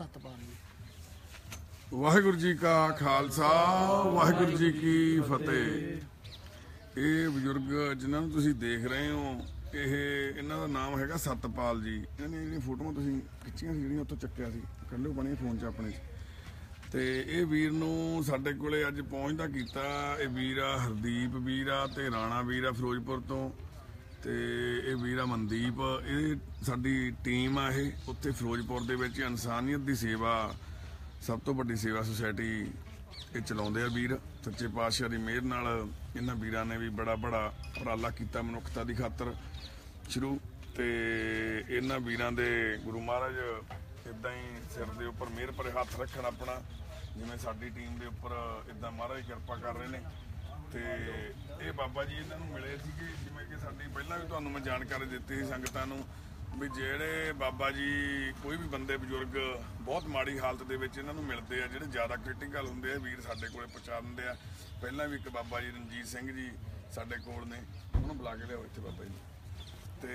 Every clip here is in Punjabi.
ਸਤਪਾਲ ਜੀ। ਵਾਹਿਗੁਰੂ ਜੀ ਕਾ ਖਾਲਸਾ ਵਾਹਿਗੁਰੂ ਜੀ ਕੀ ਫਤਿਹ। ਇਹ ਬਜ਼ੁਰਗ ਜਿਨ੍ਹਾਂ ਨੂੰ ਤੁਸੀਂ ਦੇਖ ਰਹੇ ਹੋ ਇਹਨਾਂ ਦਾ ਨਾਮ ਹੈਗਾ ਸਤਪਾਲ ਜੀ। ਇਹਨਾਂ ਦੀਆਂ ਜਿਹੜੀਆਂ ਫੋਟੋਆਂ ਤੁਸੀਂ ਖਿੱਚੀਆਂ ਸੀ ਜਿਹੜੀਆਂ ਉੱਥੋਂ ਚੱਕਿਆ ਸੀ ਕੱਢੋ ਬਣੇ ਫੋਨ 'ਚ ਆਪਣੇ 'ਚ। ਤੇ ਇਹ ਵੀਰ ਨੂੰ ਸਾਡੇ ਕੋਲੇ ਅੱਜ ਪਹੁੰਚਦਾ ਕੀਤਾ। ਇਹ ਵੀਰ ਆ ਹਰਦੀਪ ਵੀਰ ਆ ਤੇ ਰਾਣਾ ਵੀਰ ਆ ਫਿਰੋਜ਼ਪੁਰ ਤੋਂ, ਤੇ ਇਹ ਵੀਰ ਆ ਮਨਦੀਪ। ਇਹ ਸਾਡੀ ਟੀਮ ਆ। ਇਹ ਉੱਥੇ ਫਿਰੋਜ਼ਪੁਰ ਦੇ ਵਿੱਚ ਇਨਸਾਨੀਅਤ ਦੀ ਸੇਵਾ, ਸਭ ਤੋਂ ਵੱਡੀ ਸੇਵਾ ਸੁਸਾਇਟੀ ਇਹ ਚਲਾਉਂਦੇ ਆ ਵੀਰ। ਸੱਚੇ ਪਾਤਸ਼ਾਹ ਦੀ ਮਿਹਰ ਨਾਲ ਇਹਨਾਂ ਵੀਰਾਂ ਨੇ ਵੀ ਬੜਾ ਉਪਰਾਲਾ ਕੀਤਾ ਮਨੁੱਖਤਾ ਦੀ ਖਾਤਰ ਸ਼ੁਰੂ। ਤੇ ਇਹਨਾਂ ਵੀਰਾਂ ਦੇ ਗੁਰੂ ਮਹਾਰਾਜ ਇਦਾਂ ਹੀ ਸਿਰ ਦੇ ਉੱਪਰ ਮਿਹਰ ਭਰੇ ਹੱਥ ਰੱਖਣ ਆਪਣਾ, ਜਿਵੇਂ ਸਾਡੀ ਟੀਮ ਦੇ ਉੱਪਰ ਇਦਾਂ ਮਹਾਰਾਜ ਕਿਰਪਾ ਕਰ ਰਹੇ ਨੇ। ਤੇ ਇਹ ਬਾਬਾ ਜੀ ਇਹਨਾਂ ਨੂੰ ਮਿਲੇ ਸੀਗੇ, ਜਿਵੇਂ ਕਿ ਸਾਡੀ ਪਹਿਲਾਂ ਵੀ ਤੁਹਾਨੂੰ ਮੈਂ ਜਾਣਕਾਰੀ ਦਿੱਤੀ ਸੀ ਸੰਗਤਾਂ ਨੂੰ ਵੀ ਜਿਹੜੇ ਬਾਬਾ ਜੀ ਕੋਈ ਵੀ ਬੰਦੇ ਬਜ਼ੁਰਗ ਬਹੁਤ ਮਾੜੀ ਹਾਲਤ ਦੇ ਵਿੱਚ ਇਹਨਾਂ ਨੂੰ ਮਿਲਦੇ ਆ, ਜਿਹੜੇ ਜ਼ਿਆਦਾ ਕ੍ਰਿਟੀਕਲ ਹੁੰਦੇ ਆ, ਵੀਰ ਸਾਡੇ ਕੋਲੇ ਪਹੁੰਚਾ ਦਿੰਦੇ ਆ। ਪਹਿਲਾਂ ਵੀ ਇੱਕ ਬਾਬਾ ਜੀ ਰਣਜੀਤ ਸਿੰਘ ਜੀ ਸਾਡੇ ਕੋਲ ਨੇ, ਉਹਨੂੰ ਬੁਲਾ ਕੇ ਲਿਆਓ ਇੱਥੇ ਬਾਬਾ ਜੀ। ਤੇ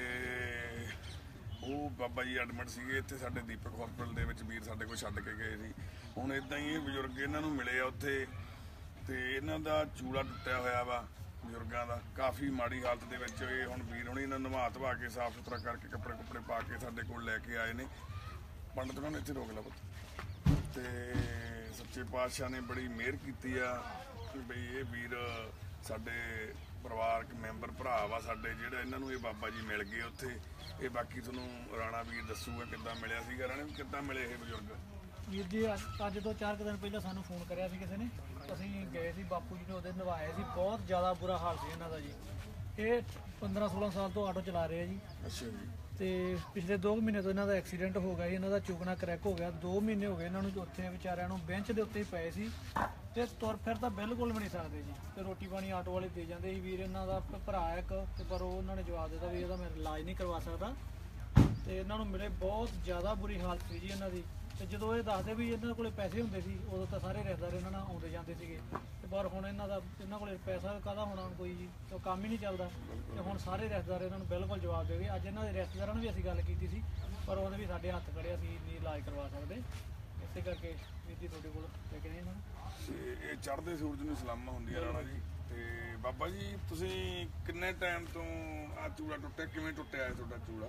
ਉਹ ਬਾਬਾ ਜੀ ਐਡਮਿਟ ਸੀਗੇ ਇੱਥੇ ਸਾਡੇ ਦੀਪਕ ਹਸਪਤਾਲ ਦੇ ਵਿੱਚ, ਵੀਰ ਸਾਡੇ ਕੋਲ ਛੱਡ ਕੇ ਗਏ ਸੀ। ਹੁਣ ਇਦਾਂ ਹੀ ਇਹ ਬਜ਼ੁਰਗ ਇਹਨਾਂ ਨੂੰ ਮਿਲੇ ਆ ਉੱਥੇ, ਤੇ ਇਹਨਾਂ ਦਾ ਚੂੜਾ ਟੁੱਟਿਆ ਹੋਇਆ ਵਾ ਬਜ਼ੁਰਗਾਂ ਦਾ, ਕਾਫੀ ਮਾੜੀ ਹਾਲਤ ਦੇ ਵਿੱਚ। ਇਹ ਹੁਣ ਵੀਰ ਹੁਣੀ ਇਹਨਾਂ ਨਵਾ ਧਵਾ ਕੇ ਸਾਫ ਸੁਥਰਾ ਕਰਕੇ ਕੱਪੜੇ ਕੁੱਪੜੇ ਪਾ ਕੇ ਸਾਡੇ ਕੋਲ ਲੈ ਕੇ ਆਏ ਨੇ। ਪੰਡਤ ਨੂੰ ਇੱਥੇ ਰੋਕ ਲਾ ਪੁੱਤ। ਤੇ ਸੱਚੇ ਪਾਤਸ਼ਾਹ ਨੇ ਬੜੀ ਮਿਹਰ ਕੀਤੀ ਆ ਕਿ ਬਈ ਇਹ ਵੀਰ ਸਾਡੇ ਪਰਿਵਾਰਕ ਮੈਂਬਰ ਭਰਾ ਵਾ ਸਾਡੇ, ਜਿਹੜੇ ਇਹਨਾਂ ਨੂੰ ਇਹ ਬਾਬਾ ਜੀ ਮਿਲ ਗਏ ਉੱਥੇ। ਇਹ ਬਾਕੀ ਤੁਹਾਨੂੰ ਰਾਣਾ ਵੀਰ ਦੱਸੂਗਾ ਕਿੱਦਾਂ ਮਿਲਿਆ ਸੀਗਾ। ਰਾਣੇ ਕਿੱਦਾਂ ਮਿਲੇ ਇਹ ਬਜ਼ੁਰਗ? ਵੀਰ ਜੀ ਅੱਜ ਤੋਂ 4 ਦਿਨ ਪਹਿਲਾਂ ਸਾਨੂੰ ਫੋਨ ਕਰਿਆ ਸੀ ਕਿਸੇ ਨੇ, ਅਸੀਂ ਗਏ ਸੀ ਬਾਪੂ ਜੀ ਨੇ ਉਹਦੇ ਨਵਾਏ ਸੀ। ਬਹੁਤ ਜ਼ਿਆਦਾ ਬੁਰਾ ਹਾਲ ਸੀ ਇਹਨਾਂ ਦਾ ਜੀ। ਇਹ 15-16 ਸਾਲ ਤੋਂ ਆਟੋ ਚਲਾ ਰਹੇ ਆ ਜੀ। ਅੱਛਾ ਜੀ। ਤੇ ਪਿਛਲੇ 2 ਮਹੀਨੇ ਤੋਂ ਇਹਨਾਂ ਦਾ ਐਕਸੀਡੈਂਟ ਹੋ ਗਿਆ ਜੀ, ਇਹਨਾਂ ਦਾ ਚੁਕਣਾ ਕਰੈਕ ਹੋ ਗਿਆ। 2 ਮਹੀਨੇ ਹੋ ਗਏ ਇਹਨਾਂ ਨੂੰ ਉੱਥੇ ਵਿਚਾਰਿਆਂ ਨੂੰ ਬੈਂਚ ਦੇ ਉੱਤੇ ਹੀ ਪਏ ਸੀ, ਤੇ ਤੁਰ ਫਿਰ ਤਾਂ ਬਿਲਕੁਲ ਵੀ ਨਹੀਂ ਸਕਦੇ ਜੀ। ਤੇ ਰੋਟੀ ਪਾਣੀ ਆਟੋ ਵਾਲੇ ਦੇ ਜਾਂਦੇ ਸੀ। ਵੀਰ ਇਹਨਾਂ ਦਾ ਭਰਾ ਇੱਕ, ਤੇ ਪਰ ਉਹਨਾਂ ਨੇ ਜਵਾਬ ਦਿੱਤਾ ਵੀ ਇਹਦਾ ਮੈਂ ਇਲਾਜ ਨਹੀਂ ਕਰਵਾ ਸਕਦਾ। ਤੇ ਇਹਨਾਂ ਨੂੰ ਮਿਲੇ, ਬਹੁਤ ਜ਼ਿਆਦਾ ਬੁਰੀ ਹਾਲਤ ਸੀ ਜੀ ਇਹਨਾਂ ਦੀ। ਤੇ ਜਦੋਂ ਇਹ ਦੱਸਦੇ ਵੀ ਇਹਨਾਂ ਕੋਲੇ ਪੈਸੇ ਹੁੰਦੇ ਸੀ, ਉਦੋਂ ਤਾਂ ਸਾਰੇ ਰਿਸ਼ਤੇਦਾਰ ਇਹਨਾਂ ਨਾਲ ਆਉਂਦੇ ਜਾਂਦੇ ਸੀਗੇ। ਤੇ ਪਰ ਹੁਣ ਇਹਨਾਂ ਕੋਲੇ ਪੈਸਾ ਕਾਹਦਾ ਹੋਣਾ ਕੋਈ ਜੀ, ਤੇ ਕੰਮ ਹੀ ਨਹੀਂ ਚੱਲਦਾ। ਤੇ ਹੁਣ ਸਾਰੇ ਰਿਸ਼ਤੇਦਾਰ ਇਹਨਾਂ ਨੂੰ ਬਿਲਕੁਲ ਜਵਾਬ ਦੇ ਗਏ। ਅੱਜ ਇਹਨਾਂ ਦੇ ਰਿਸ਼ਤੇਦਾਰਾਂ ਨੂੰ ਵੀ ਅਸੀਂ ਗੱਲ ਕੀਤੀ ਸੀ, ਪਰ ਉਹਨੇ ਵੀ ਸਾਡੇ ਹੱਥ ਖੜੇ, ਅਸੀਂ ਨਹੀਂ ਇਲਾਜ ਕਰਵਾ ਸਕਦੇ। ਇਸੇ ਕਰਕੇ ਵੀਰ ਜੀ ਤੁਹਾਡੇ ਕੋਲ ਲੈ ਕੇ ਆਏ ਇਹਨਾਂ ਨੂੰ। ਇਹ ਚੜ੍ਹਦੇ ਸੂਰਜ ਨੂੰ ਸਲਾਮਾਂ ਹੁੰਦੀਆਂ ਰਾਣਾ ਜੀ। ਤੇ ਬਾਬਾ ਜੀ ਤੁਸੀਂ ਕਿੰਨੇ ਟਾਈਮ ਤੋਂ ਆ ਚੂੜਾ ਟੁੱਟਿਆ, ਕਿਵੇਂ ਟੁੱਟਿਆ ਤੁਹਾਡਾ ਚੂੜਾ?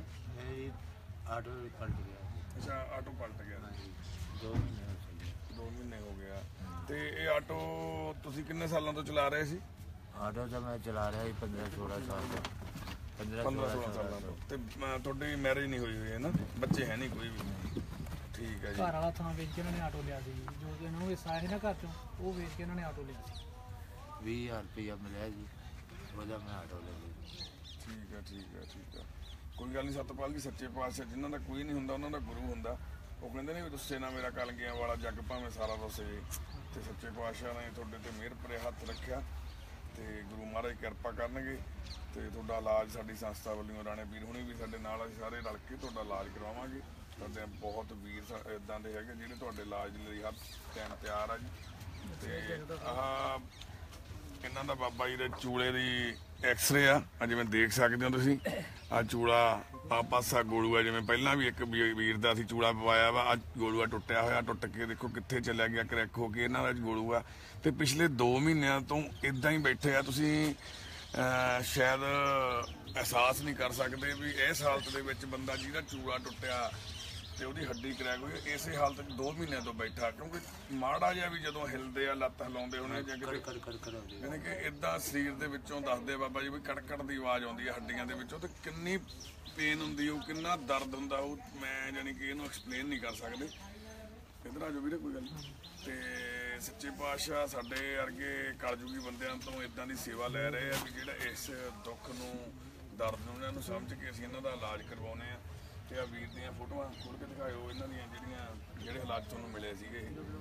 ਆਟੋ ਪਲਟ ਗਿਆ। ਅੱਛਾ, ਆਟੋ ਪਲਟ ਗਿਆ। 2 ਮਹੀਨੇ ਹੋ ਗਿਆ। ਤੇ ਇਹ ਆਟੋ ਤੁਸੀਂ ਕਿੰਨੇ ਸਾਲਾਂ ਤੋਂ ਚਲਾ ਰਹੇ ਸੀ? ਆਟੋ ਤਾਂ ਮੈਂ ਚਲਾ ਰਿਹਾ ਸੀ 15-16 ਸਾਲ ਤੋਂ। 15-16 ਸਾਲਾਂ ਤੋਂ। ਤੇ ਤੁਹਾਡੀ ਮੈਰਿਜ ਨਹੀਂ ਹੋਈ ਹੈ ਨਾ? ਬੱਚੇ ਹੈ ਨਹੀਂ ਕੋਈ ਵੀ? ਠੀਕ ਹੈ ਜੀ। ਘਰ ਵਾਲਾ ਥਾਂ ਵੇਚ ਕੇ ਇਹਨਾਂ ਨੇ ਆਟੋ ਲਿਆ ਸੀ, ਜੋ ਕਿ ਇਹਨਾਂ ਨੂੰ ਹਿੱਸਾ ਸੀ ਨਾ ਘਰ ਚੋਂ, ਉਹ ਵੇਚ ਕੇ ਇਹਨਾਂ ਨੇ ਆਟੋ ਲਿਆ ਸੀ। 20,000 ਰੁਪਇਆ ਮਿਲਿਆ ਜੀ, ਉਹਦਾ ਮੈਂ ਆਟੋ ਲੈ ਲਿਆ। ਠੀਕ ਆ। ਕੋਈ ਗੱਲ ਨਹੀਂ ਸਤਪਾਲ ਜੀ, ਸੱਚੇ ਪਾਤਸ਼ਾਹ ਜਿਨ੍ਹਾਂ ਦਾ ਕੋਈ ਨਹੀਂ ਹੁੰਦਾ ਉਹਨਾਂ ਦਾ ਗੁਰੂ ਹੁੰਦਾ। ਉਹ ਕਹਿੰਦੇ ਨੇ ਵੀ ਦੁੱਸੇ ਨਾ ਮੇਰਾ ਕਲਗੀਆਂ ਵਾਲਾ ਜੱਗ ਭਾਵੇਂ ਸਾਰਾ ਦੱਸੇ। ਤੇ ਸੱਚੇ ਪਾਤਸ਼ਾਹ ਨੇ ਤੁਹਾਡੇ ਤੇ ਮਿਹਰ ਭਰੇ ਹੱਥ ਰੱਖਿਆ, ਤੇ ਗੁਰੂ ਮਹਾਰਾਜ ਕਿਰਪਾ ਕਰਨਗੇ। ਤੇ ਤੁਹਾਡਾ ਇਲਾਜ ਸਾਡੀ ਸੰਸਥਾ ਵੱਲੋਂ, ਰਾਣੇ ਵੀਰ ਹੁਣੀ ਵੀ ਸਾਡੇ ਨਾਲ, ਅਸੀਂ ਸਾਰੇ ਰਲ ਕੇ ਤੁਹਾਡਾ ਇਲਾਜ ਕਰਵਾਵਾਂਗੇ। ਸਾਡੇ ਬਹੁਤ ਵੀਰ ਇਦਾਂ ਦੇ ਹੈਗੇ ਜਿਹੜੇ ਤੁਹਾਡੇ ਇਲਾਜ ਲਈ ਹਰ ਟਾਈਮ ਤਿਆਰ ਆ ਜੀ। ਤੇ ਆਹ ਇਹਨਾਂ ਦਾ ਬਾਬਾ ਜੀ ਦੇ ਚੂਲੇ ਦੀ ਐਕਸਰੇ ਆ, ਜਿਵੇਂ ਦੇਖ ਸਕਦੇ ਹੋ ਤੁਸੀਂ। ਆ ਚੂੜਾ ਆ ਪਾਸਾ ਗੋਲੂਆ, ਜਿਵੇਂ ਪਹਿਲਾਂ ਵੀ ਇੱਕ ਵੀਰ ਦਾ ਅਸੀਂ ਚੂੜਾ ਪਵਾਇਆ ਵਾ। ਅੱਜ ਗੋਲੂਆ ਟੁੱਟਿਆ ਹੋਇਆ, ਟੁੱਟ ਕੇ ਦੇਖੋ ਕਿੱਥੇ ਚਲਿਆ ਗਿਆ, ਕਰੈਕ ਹੋ ਕੇ ਇਹਨਾਂ ਦਾ ਗੋਲੂਆ। ਤੇ ਪਿਛਲੇ 2 ਮਹੀਨਿਆਂ ਤੋਂ ਇਦਾਂ ਹੀ ਬੈਠੇ ਆ। ਤੁਸੀਂ ਸ਼ਾਇਦ ਅਹਿਸਾਸ ਨਹੀਂ ਕਰ ਸਕਦੇ ਵੀ ਇਸ ਹਾਲਤ ਦੇ ਵਿੱਚ ਬੰਦਾ ਜਿਹਦਾ ਚੂੜਾ ਟੁੱਟਿਆ ਤੇ ਉਹਦੀ ਹੱਡੀ ਕਰੈਕ ਹੋਈ, ਇਸੇ ਹਾਲਤ 'ਚ 2 ਮਹੀਨਿਆਂ ਤੋਂ ਬੈਠਾ। ਕਿਉਂਕਿ ਮਾੜਾ ਜਿਹਾ ਵੀ ਜਦੋਂ ਹਿਲਦੇ ਆ, ਲੱਤ ਹਿਲਾਉਂਦੇ ਹੋਣੇ ਜਾਂ ਕਿਤੇ, ਯਾਨੀ ਕਿ ਇਦਾਂ ਸਰੀਰ ਦੇ ਵਿੱਚੋਂ ਦੱਸਦੇ ਬਾਬਾ ਜੀ ਵੀ ਕੜਕੜ ਦੀ ਆਵਾਜ਼ ਆਉਂਦੀ ਹੈ ਹੱਡੀਆਂ ਦੇ ਵਿੱਚੋਂ। ਤੇ ਕਿੰਨੀ ਪੇਨ ਹੁੰਦੀ ਉਹ, ਕਿੰਨਾ ਦਰਦ ਹੁੰਦਾ ਉਹ, ਮੈਂ ਯਾਨੀ ਕਿ ਇਹਨੂੰ ਐਕਸਪਲੇਨ ਨਹੀਂ ਕਰ ਸਕਦੇ। ਇੱਧਰ ਆ ਜਾਓ ਵੀਰੇ, ਕੋਈ ਗੱਲ ਨਹੀਂ। ਤੇ ਸੱਚੇ ਪਾਤਸ਼ਾਹ ਸਾਡੇ ਵਰਗੇ ਕਲਯੁਗੀ ਬੰਦਿਆਂ ਤੋਂ ਇਦਾਂ ਦੀ ਸੇਵਾ ਲੈ ਰਹੇ ਆ ਵੀ ਜਿਹੜਾ ਇਸ ਦੁੱਖ ਨੂੰ, ਦਰਦ ਨੂੰ ਇਹਨਾਂ ਨੂੰ ਸਮਝ ਕੇ ਅਸੀਂ ਇਹਨਾਂ ਦਾ ਇਲਾਜ ਕਰਵਾਉਂਦੇ ਆ। ਤੇ ਆ ਵੀਰ ਦੀਆਂ ਫੋਟੋਆਂ ਖੋਲ ਕੇ ਦਿਖਾਇਓ ਇਹਨਾਂ ਦੀਆਂ, ਜਿਹੜੇ ਹਾਲਾਤ ਤੁਹਾਨੂੰ ਮਿਲੇ ਸੀਗੇ।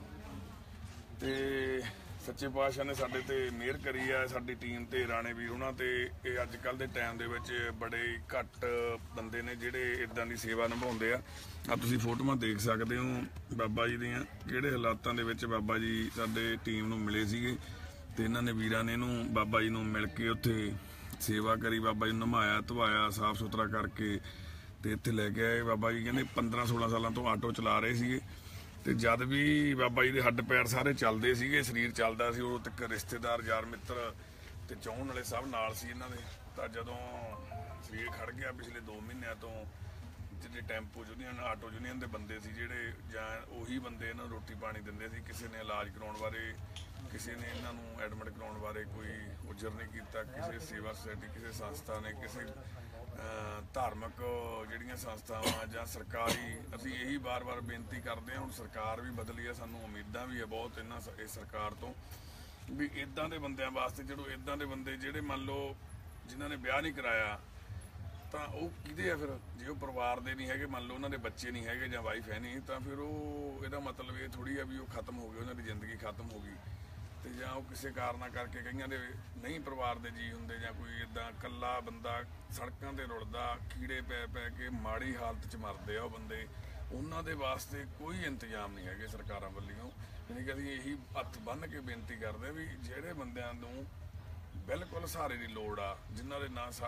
ਤੇ ਸੱਚੇ ਪਾਤਸ਼ਾਹ ਨੇ ਸਾਡੇ ਤੇ ਮਿਹਰ ਕਰੀ ਆ, ਸਾਡੀ ਟੀਮ ਤੇ, ਰਾਣੇ ਵੀਰ ਉਹਨਾਂ ਤੇ। ਇਹ ਅੱਜ ਕੱਲ੍ਹ ਦੇ ਟਾਈਮ ਦੇ ਵਿੱਚ ਬੜੇ ਘੱਟ ਬੰਦੇ ਨੇ ਜਿਹੜੇ ਇਦਾਂ ਦੀ ਸੇਵਾ ਨਿਭਾਉਂਦੇ ਆ। ਆ ਤੁਸੀਂ ਫੋਟੋਆਂ ਦੇਖ ਸਕਦੇ ਹੋ ਬਾਬਾ ਜੀ ਦੀਆਂ, ਕਿਹੜੇ ਹਾਲਾਤਾਂ ਦੇ ਵਿੱਚ ਬਾਬਾ ਜੀ ਸਾਡੇ ਟੀਮ ਨੂੰ ਮਿਲੇ ਸੀਗੇ। ਤੇ ਇਹਨਾਂ ਨੇ ਵੀਰਾਂ ਨੇ ਇਹਨੂੰ ਬਾਬਾ ਜੀ ਨੂੰ ਮਿਲ ਕੇ ਉੱਥੇ ਸੇਵਾ ਕਰੀ, ਬਾਬਾ ਜੀ ਨੂੰ ਨਹਾਇਆ ਧਵਾਇਆ, ਸਾਫ ਸੁਥਰਾ ਕਰਕੇ ਤੇ ਇੱਥੇ ਲੈ ਕੇ ਆਏ। ਬਾਬਾ ਜੀ ਕਹਿੰਦੇ 15-16 ਸਾਲਾਂ ਤੋਂ ਆਟੋ ਚਲਾ ਰਹੇ ਸੀਗੇ, ਤੇ ਜਦ ਵੀ ਬਾਬਾ ਜੀ ਦੇ ਹੱਡ ਪੈਰ ਸਾਰੇ ਚੱਲਦੇ ਸੀਗੇ, ਸਰੀਰ ਚੱਲਦਾ ਸੀ, ਉਦੋਂ ਤੱਕ ਰਿਸ਼ਤੇਦਾਰ ਯਾਰ ਮਿੱਤਰ ਤੇ ਚਾਹੁਣ ਵਾਲੇ ਸਭ ਨਾਲ ਸੀ ਇਹਨਾਂ ਦੇ। ਤਾਂ ਜਦੋਂ ਸਰੀਰ ਖੜ ਗਿਆ ਪਿਛਲੇ 2 ਮਹੀਨਿਆਂ ਤੋਂ, ਜਿਹੜੇ ਟੈਂਪੂ ਯੂਨੀਅਨ ਆਟੋ ਯੂਨੀਅਨ ਦੇ ਬੰਦੇ ਸੀ ਜਿਹੜੇ, ਜਾਂ ਉਹੀ ਬੰਦੇ ਇਹਨਾਂ ਨੂੰ ਰੋਟੀ ਪਾਣੀ ਦਿੰਦੇ ਸੀ, ਕਿਸੇ ਨੇ ਇਲਾਜ ਕਰਾਉਣ ਬਾਰੇ, ਕਿਸੇ ਨੇ ਇਹਨਾਂ ਨੂੰ ਐਡਮਿਟ ਕਰਾਉਣ ਬਾਰੇ ਕੋਈ ਉਜਰ ਨਹੀਂ ਕੀਤਾ, ਕਿਸੇ ਸੇਵਾ ਸੁਸਾਇਟੀ, ਕਿਸੇ ਸੰਸਥਾ ਨੇ, ਕਿਸੇ ਧਾਰਮਿਕ ਜਿਹੜੀਆਂ ਸੰਸਥਾਵਾਂ ਜਾਂ ਸਰਕਾਰੀ, ਅਸੀਂ ਇਹੀ ਵਾਰ-ਵਾਰ ਬੇਨਤੀ ਕਰਦੇ ਹਾਂ। ਹੁਣ ਸਰਕਾਰ ਵੀ ਬਦਲੀ ਆ, ਸਾਨੂੰ ਉਮੀਦਾਂ ਵੀ ਹੈ ਬਹੁਤ ਇਸ ਸਰਕਾਰ ਤੋਂ ਵੀ ਇਦਾਂ ਦੇ ਬੰਦਿਆਂ ਵਾਸਤੇ, ਜਦੋਂ ਇਦਾਂ ਦੇ ਬੰਦੇ ਜਿਹੜੇ ਮੰਨ ਲਓ ਜਿਨ੍ਹਾਂ ਨੇ ਵਿਆਹ ਨਹੀਂ ਕਰਾਇਆ, ਤਾਂ ਉਹ ਕਿਹਦੇ ਆ ਫਿਰ? ਜੇ ਉਹ ਪਰਿਵਾਰ ਦੇ ਨਹੀਂ ਹੈਗੇ, ਮੰਨ ਲਓ ਉਹਨਾਂ ਦੇ ਬੱਚੇ ਨਹੀਂ ਹੈਗੇ ਜਾਂ ਵਾਈਫ ਹੈ ਨਹੀਂ, ਤਾਂ ਫਿਰ ਉਹ ਇਹਦਾ ਮਤਲਬ ਇਹ ਥੋੜੀ ਆ ਵੀ ਉਹ ਖਤਮ ਹੋ ਗਏ, ਉਹਨਾਂ ਦੀ ਜ਼ਿੰਦਗੀ ਖਤਮ ਹੋ ਗਈ। ਤੇ ਜਾਂ ਉਹ ਕਿਸੇ ਕਾਰਨਾਂ ਕਰਕੇ, ਕਈਆਂ ਦੇ ਨਹੀਂ ਪਰਿਵਾਰ ਦੇ ਜੀ ਹੁੰਦੇ, ਜਾਂ ਕੋਈ ਇਦਾਂ ਇਕੱਲਾ ਬੰਦਾ ਸੜਕਾਂ ਤੇ ਰੁਲਦਾ, ਕੀੜੇ ਪੈ ਕੇ ਮਾੜੀ ਹਾਲਤ 'ਚ ਮਰਦੇ ਆ ਉਹ ਬੰਦੇ, ਉਹਨਾਂ ਦੇ ਵਾਸਤੇ ਕੋਈ ਇੰਤਜ਼ਾਮ ਨਹੀਂ ਹੈਗੇ ਸਰਕਾਰਾਂ ਵੱਲੋਂ। ਯਾਨੀ ਕਿ ਅਸੀਂ ਇਹੀ ਹੱਥ ਬੰਨ੍ਹ ਕੇ ਬੇਨਤੀ ਕਰਦੇ ਵੀ ਜਿਹੜੇ ਬੰਦਿਆਂ ਨੂੰ ਬਿਲਕੁਲ ਸਹਾਰੇ ਦੀ ਲੋੜ ਆ, ਜਿਨ੍ਹਾਂ ਦੇ ਨਾ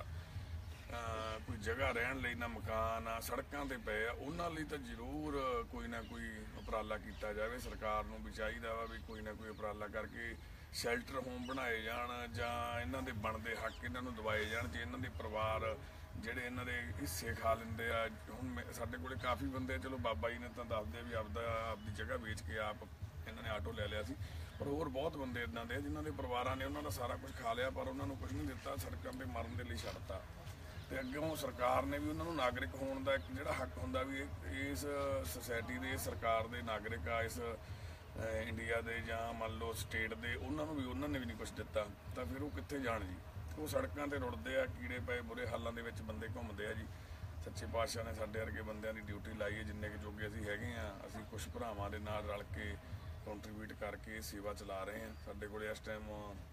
ਕੋਈ ਜਗ੍ਹਾ ਰਹਿਣ ਲਈ, ਨਾ ਮਕਾਨ ਆ, ਸੜਕਾਂ ਤੇ ਪਏ ਆ, ਉਹਨਾਂ ਲਈ ਤਾਂ ਜ਼ਰੂਰ ਕੋਈ ਨਾ ਕੋਈ ਉਪਰਾਲਾ ਕੀਤਾ ਜਾਵੇ। ਸਰਕਾਰ ਨੂੰ ਵੀ ਚਾਹੀਦਾ ਵਾ ਵੀ ਕੋਈ ਨਾ ਕੋਈ ਉਪਰਾਲਾ ਕਰਕੇ ਸ਼ੈਲਟਰ ਹੋਮ ਬਣਾਏ ਜਾਣ, ਜਾਂ ਇਹਨਾਂ ਦੇ ਬਣਦੇ ਹੱਕ ਇਹਨਾਂ ਨੂੰ ਦਿਵਾਏ ਜਾਣ। ਜੇ ਇਹਨਾਂ ਦੇ ਪਰਿਵਾਰ ਜਿਹੜੇ ਇਹਨਾਂ ਦੇ ਹਿੱਸੇ ਖਾ ਲੈਂਦੇ ਆ, ਹੁਣ ਸਾਡੇ ਕੋਲੇ ਕਾਫੀ ਬੰਦੇ ਆ, ਚਲੋ ਬਾਬਾ ਜੀ ਨੇ ਤਾਂ ਦੱਸਦੇ ਵੀ ਆਪਦੀ ਜਗ੍ਹਾ ਵੇਚ ਕੇ ਆਪ ਇਹਨਾਂ ਨੇ ਆਟੋ ਲੈ ਲਿਆ ਸੀ, ਪਰ ਹੋਰ ਬਹੁਤ ਬੰਦੇ ਇਦਾਂ ਦੇ ਜਿਨ੍ਹਾਂ ਦੇ ਪਰਿਵਾਰਾਂ ਨੇ ਉਹਨਾਂ ਦਾ ਸਾਰਾ ਕੁਝ ਖਾ ਲਿਆ, ਪਰ ਉਹਨਾਂ ਨੂੰ ਕੁਝ ਨਹੀਂ ਦਿੱਤਾ, ਸੜਕਾਂ 'ਤੇ ਮਰਨ ਦੇ ਲਈ ਛੱਡਤਾ। ਤੇ ਅੱਗੋਂ ਸਰਕਾਰ ਨੇ ਵੀ ਉਹਨਾਂ ਨੂੰ ਨਾਗਰਿਕ ਹੋਣ ਦਾ ਇੱਕ ਜਿਹੜਾ ਹੱਕ ਹੁੰਦਾ ਵੀ ਇਸ ਸੁਸਾਇਟੀ ਦੇ, ਸਰਕਾਰ ਦੇ ਨਾਗਰਿਕ ਆ, ਇਸ ਇੰਡੀਆ ਦੇ ਜਾਂ ਮੰਨ ਲਓ ਸਟੇਟ ਦੇ, ਉਹਨਾਂ ਨੇ ਵੀ ਨਹੀਂ ਕੁਝ ਦਿੱਤਾ, ਤਾਂ ਫਿਰ ਉਹ ਕਿੱਥੇ ਜਾਣ ਜੀ? ਉਹ ਸੜਕਾਂ ਤੇ ਰੁਲਦੇ ਆ, ਕੀੜੇ ਪਏ ਬੁਰੇ ਹਾਲਾਂ ਦੇ ਵਿੱਚ ਬੰਦੇ ਘੁੰਮਦੇ ਆ ਜੀ। ਸੱਚੇ ਪਾਤਸ਼ਾਹ ਨੇ ਸਾਡੇ ਵਰਗੇ ਬੰਦਿਆਂ ਦੀ ਡਿਊਟੀ ਲਾਈ ਹੈ, ਜਿੰਨੇ ਕੁ ਜੋਗੇ ਅਸੀਂ ਹੈਗੇ ਆ, ਅਸੀਂ ਕੁਝ ਭਰਾਵਾਂ ਦੇ ਨਾਲ ਰਲ ਕੇ ਕੰਟਰੀਬਿਊਟ ਕਰਕੇ ਸੇਵਾ ਚਲਾ ਰਹੇ ਹਾਂ। ਸਾਡੇ ਕੋਲ ਇਸ ਟਾਈਮ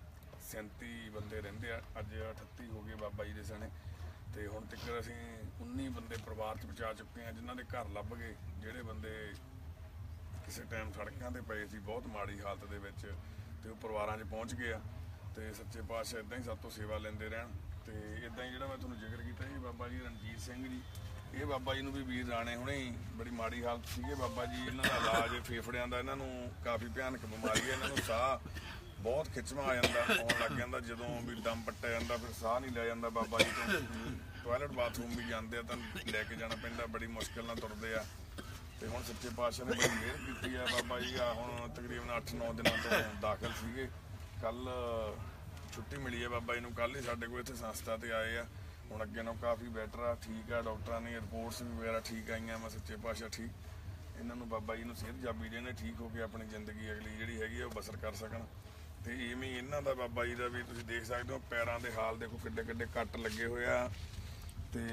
37 ਬੰਦੇ ਰਹਿੰਦੇ ਆ, ਅੱਜ 38 ਹੋ ਗਏ ਬਾਬਾ ਜੀ ਦੇ ਸਣੇ, ਤੇ ਹੁਣ ਤੱਕ ਅਸੀਂ 19 ਬੰਦੇ ਪਰਿਵਾਰ 'ਚ ਬਚਾ ਚੁੱਕੇ ਹਾਂ, ਜਿਨ੍ਹਾਂ ਦੇ ਘਰ ਲੱਭ ਗਏ, ਜਿਹੜੇ ਬੰਦੇ ਕਿਸੇ ਟਾਈਮ ਸੜਕਾਂ ਤੇ ਪਏ ਸੀ ਬਹੁਤ ਮਾੜੀ ਹਾਲਤ ਦੇ ਵਿੱਚ, ਤੇ ਉਹ ਪਰਿਵਾਰਾਂ 'ਚ ਪਹੁੰਚ ਗਏ ਆ। ਤੇ ਸੱਚੇ ਪਾਤਸ਼ਾਹ ਇਦਾਂ ਹੀ ਸਭ ਤੋਂ ਸੇਵਾ ਲੈਂਦੇ ਰਹਿਣ। ਤੇ ਇਦਾਂ ਹੀ ਜਿਹੜਾ ਮੈਂ ਤੁਹਾਨੂੰ ਜ਼ਿਕਰ ਕੀਤਾ ਜੀ, ਬਾਬਾ ਜੀ ਰਣਜੀਤ ਸਿੰਘ ਜੀ, ਇਹ ਬਾਬਾ ਜੀ ਨੂੰ ਵੀ ਵੀਰ ਰਾਣੇ ਹੁਣੇ ਹੀ ਬੜੀ ਮਾੜੀ ਹਾਲਤ ਸੀਗੇ ਬਾਬਾ ਜੀ, ਇਹਨਾਂ ਦਾ ਇਲਾਜ ਫੇਫੜਿਆਂ ਦਾ, ਇਹਨਾਂ ਨੂੰ ਕਾਫੀ ਭਿਆਨਕ ਬਿਮਾਰੀ ਹੈ, ਇਹਨਾਂ ਨੂੰ ਸਾਹ ਬਹੁਤ ਖਿੱਚਵਾਂ ਆ ਜਾਂਦਾ, ਆਉਣ ਲੱਗ ਜਾਂਦਾ, ਜਦੋਂ ਵੀ ਦਮ ਪੱਟਿਆ ਜਾਂਦਾ ਫਿਰ ਸਾਹ ਨਹੀਂ ਲਿਆ ਜਾਂਦਾ ਬਾਬਾ ਜੀ ਤੋਂ। ਟਾਇਲਟ ਬਾਥਰੂਮ ਵੀ ਜਾਂਦੇ ਆ ਤਾਂ ਲੈ ਕੇ ਜਾਣਾ ਪੈਂਦਾ, ਬੜੀ ਮੁਸ਼ਕਿਲ ਨਾਲ ਤੁਰਦੇ ਆ। ਤੇ ਹੁਣ ਸੱਚੇ ਪਾਤਸ਼ਾਹ ਨੇ ਬੜੀ ਮਿਹਰ ਕੀਤੀ ਆ ਬਾਬਾ ਜੀ ਆ, ਹੁਣ ਤਕਰੀਬਨ 8-9 ਦਿਨਾਂ ਤੋਂ ਦਾਖਲ ਸੀਗੇ, ਕੱਲ ਛੁੱਟੀ ਮਿਲੀ ਹੈ ਬਾਬਾ ਜੀ ਨੂੰ, ਕੱਲ ਹੀ ਸਾਡੇ ਕੋਲ ਇੱਥੇ ਸੰਸਥਾ ਤੇ ਆਏ ਆ। ਹੁਣ ਅੱਗੇ ਨਾਲੋਂ ਕਾਫੀ ਬੈਟਰ ਆ, ਠੀਕ ਆ, ਡਾਕਟਰਾਂ ਨੇ ਰਿਪੋਰਟਸ ਵੀ ਵਗੈਰਾ ਠੀਕ ਆਈਆਂ। ਮੈਂ ਸੱਚੇ ਪਾਤਸ਼ਾਹ ਠੀਕ ਇਹਨਾਂ ਨੂੰ ਬਾਬਾ ਜੀ ਨੂੰ ਸਿਹਤ ਜਾਬੀ ਦੇਣੇ, ਠੀਕ ਹੋ ਕੇ ਆਪਣੀ ਜ਼ਿੰਦਗੀ ਅਗਲੀ ਜਿਹੜੀ ਹੈਗੀ ਆ ਉਹ ਬਸਰ ਕਰ ਸਕਣ। ਤੇ ਇਵੇਂ ਇਹਨਾਂ ਦਾ ਬਾਬਾ ਜੀ ਦਾ ਵੀ ਤੁਸੀਂ ਦੇਖ ਸਕਦੇ ਹੋ, ਪੈਰਾਂ ਦੇ ਹਾਲ ਦੇਖੋ ਕਿੱਡੇ ਕਿੱਡੇ ਕੱਟ ਲੱਗੇ ਹੋਏ ਆ। ਤੇ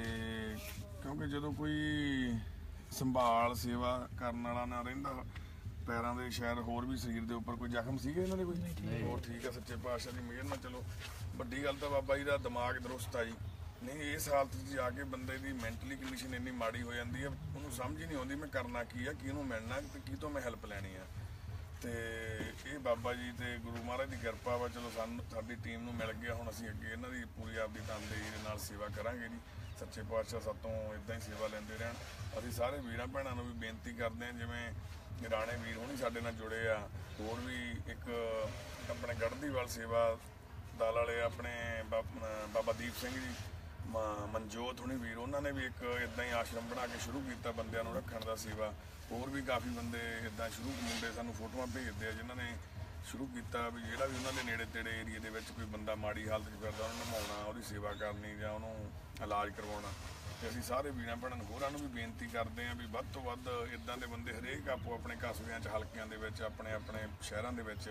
ਕਿਉਂਕਿ ਜਦੋਂ ਕੋਈ ਸੰਭਾਲ ਸੇਵਾ ਕਰਨ ਵਾਲਾ ਨਾ ਰਹਿੰਦਾ, ਪੈਰਾਂ ਦੇ ਸ਼ਾਇਦ ਹੋਰ ਵੀ ਸਰੀਰ ਦੇ ਉੱਪਰ ਕੋਈ ਜ਼ਖਮ ਸੀਗੇ ਇਹਨਾਂ ਦੇ ਕੋਈ ਹੋਰ, ਠੀਕ ਆ ਸੱਚੇ ਪਾਤਸ਼ਾਹ ਦੀ ਮਿਹਰ ਨਾਲ। ਚਲੋ ਵੱਡੀ ਗੱਲ ਤਾਂ ਬਾਬਾ ਜੀ ਦਾ ਦਿਮਾਗ ਦਰੁਸਤ ਆ ਜੀ, ਨਹੀਂ ਇਸ ਹਾਲਤ 'ਚ ਜਾ ਕੇ ਬੰਦੇ ਦੀ ਮੈਂਟਲੀ ਕੰਡੀਸ਼ਨ ਇੰਨੀ ਮਾੜੀ ਹੋ ਜਾਂਦੀ ਹੈ, ਉਹਨੂੰ ਸਮਝ ਹੀ ਨਹੀਂ ਆਉਂਦੀ ਮੈਂ ਕਰਨਾ ਕੀ ਆ, ਕਿਹਨੂੰ ਮਿਲਣਾ ਤੇ ਕਿਤੋਂ ਮੈਂ ਹੈਲਪ ਲੈਣੀ ਆ। ਤੇ ਇਹ ਬਾਬਾ ਜੀ ਤੇ ਗੁਰੂ ਮਹਾਰਾਜ ਦੀ ਕਿਰਪਾ ਵਾ, ਚਲੋ ਸਾਨੂੰ ਸਾਡੀ ਟੀਮ ਨੂੰ ਮਿਲ ਗਿਆ, ਹੁਣ ਅਸੀਂ ਅੱਗੇ ਇਹਨਾਂ ਦੀ ਪੂਰੀ ਆਪਦੀ ਤਨਦੇਹੀ ਦੇ ਨਾਲ ਸੇਵਾ ਕਰਾਂਗੇ ਜੀ। ਸੱਚੇ ਪਾਤਸ਼ਾਹ ਸਾਤੋਂ ਇਦਾਂ ਹੀ ਸੇਵਾ ਲੈਂਦੇ ਰਹਿਣ। ਅਸੀਂ ਸਾਰੇ ਵੀਰਾਂ ਭੈਣਾਂ ਨੂੰ ਵੀ ਬੇਨਤੀ ਕਰਦੇ ਹਾਂ, ਜਿਵੇਂ ਰਾਣੇ ਵੀਰ ਹੁਣੀ ਸਾਡੇ ਨਾਲ ਜੁੜੇ ਆ, ਹੋਰ ਵੀ ਇੱਕ ਆਪਣੇ ਗੜ੍ਹਦੀਵਾਲ ਸੇਵਾ ਦਲ ਵਾਲੇ ਆਪਣੇ ਬਾਬਾ ਦੀਪ ਸਿੰਘ ਜੀ, ਮਨਜੋਤ ਹੁਣੀ ਵੀਰ, ਉਹਨਾਂ ਨੇ ਵੀ ਇੱਕ ਇਦਾਂ ਹੀ ਆਸ਼ਰਮ ਬਣਾ ਕੇ ਸ਼ੁਰੂ ਕੀਤਾ ਬੰਦਿਆਂ ਨੂੰ ਰੱਖਣ ਦਾ ਸੇਵਾ। ਹੋਰ ਵੀ ਕਾਫੀ ਬੰਦੇ ਇਦਾਂ ਸ਼ੁਰੂ ਮੁੰਡੇ ਸਾਨੂੰ ਫੋਟੋਆਂ ਭੇਜਦੇ ਆ ਜਿਨ੍ਹਾਂ ਨੇ ਸ਼ੁਰੂ ਕੀਤਾ, ਵੀ ਜਿਹੜਾ ਵੀ ਉਹਨਾਂ ਦੇ ਨੇੜੇ ਤੇੜੇ ਏਰੀਏ ਦੇ ਵਿੱਚ ਕੋਈ ਬੰਦਾ ਮਾੜੀ ਹਾਲਤ 'ਚ ਫਿਰਦਾ, ਉਹਨੂੰ ਨਮਾਉਣਾ, ਉਹਦੀ ਸੇਵਾ ਕਰਨੀ ਜਾਂ ਉਹਨੂੰ ਇਲਾਜ ਕਰਵਾਉਣਾ। ਤੇ ਅਸੀਂ ਸਾਰੇ ਵੀਰਾਂ ਭੈਣਾਂ ਨੂੰ ਹੋਰਾਂ ਨੂੰ ਵੀ ਬੇਨਤੀ ਕਰਦੇ ਹਾਂ ਵੀ ਵੱਧ ਤੋਂ ਵੱਧ ਇਦਾਂ ਦੇ ਬੰਦੇ ਹਰੇਕ ਆਪੋ ਆਪਣੇ ਕਸਬਿਆਂ 'ਚ, ਹਲਕਿਆਂ ਦੇ ਵਿੱਚ, ਆਪਣੇ ਆਪਣੇ ਸ਼ਹਿਰਾਂ ਦੇ ਵਿੱਚ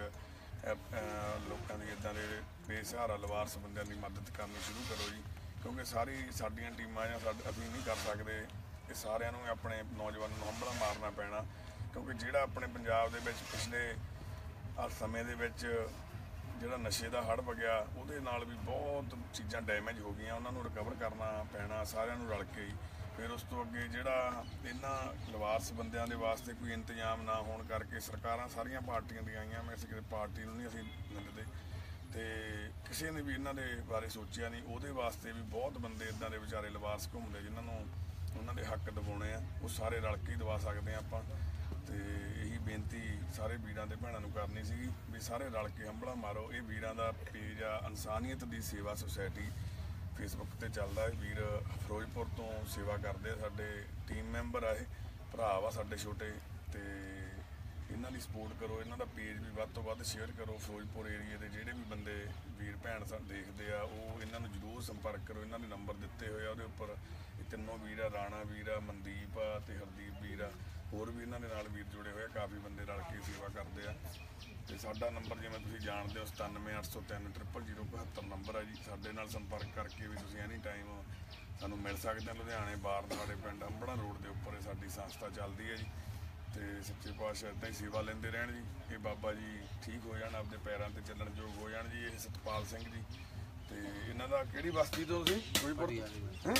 ਲੋਕਾਂ ਦੀ ਇਦਾਂ ਦੇ ਬੇਸਹਾਰਾ ਲਵਾਰਸ ਬੰਦਿਆਂ ਦੀ ਮਦਦ ਕਰਨੀ ਸ਼ੁਰੂ ਕਰੋ ਜੀ। ਕਿਉਂਕਿ ਸਾਡੀਆਂ ਟੀਮਾਂ ਜਾਂ ਅਸੀਂ ਨਹੀਂ ਕਰ ਸਕਦੇ, ਇਹ ਸਾਰਿਆਂ ਨੂੰ ਆਪਣੇ ਨੌਜਵਾਨਾਂ ਨੂੰ ਹੰਭਲਾ ਮਾਰਨਾ ਪੈਣਾ। ਕਿਉਂਕਿ ਜਿਹੜਾ ਆਪਣੇ ਪੰਜਾਬ ਦੇ ਵਿੱਚ ਪਿਛਲੇ ਸਮੇਂ ਦੇ ਵਿੱਚ ਜਿਹੜਾ ਨਸ਼ੇ ਦਾ ਹੜ੍ਹ ਵਗਿਆ, ਉਹਦੇ ਨਾਲ ਵੀ ਬਹੁਤ ਚੀਜ਼ਾਂ ਡੈਮੇਜ ਹੋ ਗਈਆਂ, ਉਹਨਾਂ ਨੂੰ ਰਿਕਵਰ ਕਰਨਾ ਪੈਣਾ ਸਾਰਿਆਂ ਨੂੰ ਰਲ ਕੇ ਹੀ। ਫਿਰ ਉਸ ਤੋਂ ਅੱਗੇ ਜਿਹੜਾ ਇਹਨਾਂ ਲਵਾਰਸ ਬੰਦਿਆਂ ਦੇ ਵਾਸਤੇ ਕੋਈ ਇੰਤਜ਼ਾਮ ਨਾ ਹੋਣ ਕਰਕੇ ਸਰਕਾਰਾਂ ਸਾਰੀਆਂ ਪਾਰਟੀਆਂ ਦੀਆਂ ਆਈਆਂ, ਮੈਂ ਕਿਸੇ ਪਾਰਟੀ ਨੂੰ ਨਹੀਂ ਅਸੀਂ ਮੰਨਦੇ, ਤੇ ਕਿਸੇ ਨੇ ਵੀ ਇਹਨਾਂ ਦੇ ਬਾਰੇ ਸੋਚਿਆ ਨਹੀਂ। ਉਹਦੇ ਵਾਸਤੇ ਵੀ ਬਹੁਤ ਬੰਦੇ ਇੱਦਾਂ ਦੇ ਵਿਚਾਰੇ ਲਵਾਰਸ ਘੁੰਮਦੇ ਜਿਨ੍ਹਾਂ ਨੂੰ ਉਹਨਾਂ ਦੇ ਹੱਕ ਦਿਵਾਉਣੇ ਆ, ਉਹ ਸਾਰੇ ਰਲ ਕੇ ਹੀ ਦਵਾ ਸਕਦੇ ਆ ਆਪਾਂ। ਤੇ ਇਹੀ ਬੇਨਤੀ ਸਾਰੇ ਵੀਰਾਂ ਦੇ ਭੈਣਾਂ ਨੂੰ ਕਰਨੀ ਸੀਗੀ ਵੀ ਸਾਰੇ ਰਲ ਕੇ ਹੰਬਲਾ ਮਾਰੋ। ਇਹ ਵੀਰਾਂ ਦਾ ਪੇਜ ਆ ਇਨਸਾਨੀਅਤ ਦੀ ਸੇਵਾ ਸੁਸਾਇਟੀ, ਫੇਸਬੁੱਕ ਤੇ ਚੱਲਦਾ। ਇਹ ਵੀਰ ਫਿਰੋਜ਼ਪੁਰ ਤੋਂ ਸੇਵਾ ਕਰਦੇ ਆ, ਸਾਡੇ ਟੀਮ ਮੈਂਬਰ ਆ, ਇਹ ਭਰਾ ਵਾ ਸਾਡੇ ਛੋਟੇ, ਤੇ ਇਹਨਾਂ ਦੀ ਸਪੋਰਟ ਕਰੋ। ਇਹਨਾਂ ਦਾ ਪੇਜ ਵੀ ਵੱਧ ਤੋਂ ਵੱਧ ਸ਼ੇਅਰ ਕਰੋ। ਫਿਰੋਜ਼ਪੁਰ ਏਰੀਏ ਦੇ ਜਿਹੜੇ ਵੀ ਬੰਦੇ ਵੀਰ ਭੈਣ ਸਾਨੂੰ ਦੇਖਦੇ ਆ ਉਹ ਇਹਨਾਂ ਨੂੰ ਜ਼ਰੂਰ ਸੰਪਰਕ ਕਰੋ। ਇਹਨਾਂ ਦੇ ਨੰਬਰ ਦਿੱਤੇ ਹੋਏ ਆ ਉਹਦੇ ਉੱਪਰ। ਇਹ ਤਿੰਨੋਂ ਵੀਰ ਆ, ਰਾਣਾ ਵੀਰ ਆ, ਮਨਦੀਪ ਆ ਤੇ ਹਰਦੀਪ ਵੀਰ ਆ, ਹੋਰ ਵੀ ਇਹਨਾਂ ਦੇ ਨਾਲ ਵੀਰ ਜੁੜੇ ਹੋਏ ਆ, ਕਾਫੀ ਬੰਦੇ ਰਲ ਕੇ ਸੇਵਾ ਕਰਦੇ ਆ। ਤੇ ਸਾਡਾ ਨੰਬਰ ਜਿਵੇਂ ਤੁਸੀਂ ਜਾਣਦੇ ਹੋ 9780300072 ਨੰਬਰ ਆ ਜੀ। ਸਾਡੇ ਨਾਲ ਸੰਪਰਕ ਕਰਕੇ ਵੀ ਤੁਸੀਂ ਐਨੀ ਟਾਈਮ ਸਾਨੂੰ ਮਿਲ ਸਕਦੇ ਆ। ਲੁਧਿਆਣੇ ਬਾਰ ਸਾਡੇ ਪਿੰਡ ਅੰਬੜਾ ਰੋਡ ਦੇ ਉੱਪਰ ਇਹ ਸਾਡੀ ਸੰਸਥਾ ਚੱਲਦੀ ਹੈ ਜੀ। ਤੇ ਸੱਚੇ ਪਾਤਸ਼ਾਹ ਇੱਦਾਂ ਹੀ ਸੇਵਾ ਲੈਂਦੇ ਰਹਿਣ ਜੀ। ਇਹ ਬਾਬਾ ਜੀ ਠੀਕ ਹੋ ਜਾਣ, ਆਪਦੇ ਪੈਰਾਂ ਤੇ ਚੱਲਣ ਯੋਗ ਹੋ ਜਾਣ ਜੀ। ਇਹ ਸਤਪਾਲ ਸਿੰਘ ਜੀ, ਤੇ ਇਹਨਾਂ ਦਾ ਕਿਹੜੀ ਬਸਤੀ ਤੋਂ ਤੁਸੀਂ? ਫਿਰੋਜ਼ਪੁਰ ਹੈਂ?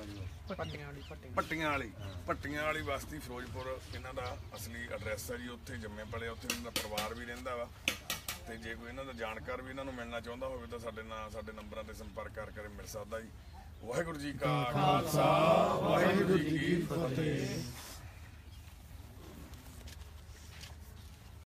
ਪੱਟੀਆਂ ਵਾਲੀ ਬਸਤੀ ਫਿਰੋਜ਼ਪੁਰ ਇਹਨਾਂ ਦਾ ਅਸਲੀ ਐਡਰੈਸ ਹੈ ਜੀ। ਉੱਥੇ ਜੰਮੇ ਪਲੇ, ਉੱਥੇ ਇਹਨਾਂ ਦਾ ਪਰਿਵਾਰ ਵੀ ਰਹਿੰਦਾ ਵਾ। ਤੇ ਜੇ ਕੋਈ ਇਹਨਾਂ ਦਾ ਜਾਣਕਾਰ ਵੀ ਇਹਨਾਂ ਨੂੰ ਮਿਲਣਾ ਚਾਹੁੰਦਾ ਹੋਵੇ ਤਾਂ ਸਾਡੇ ਨੰਬਰਾਂ ਤੇ ਸੰਪਰਕ ਕਰਕੇ ਮਿਲ ਸਕਦਾ ਜੀ। ਵਾਹਿਗੁਰੂ ਜੀ ਕਾ ਖਾਲਸਾ, ਵਾਹਿਗੁਰੂ ਜੀ ਕੀ ਫਤਿਹ।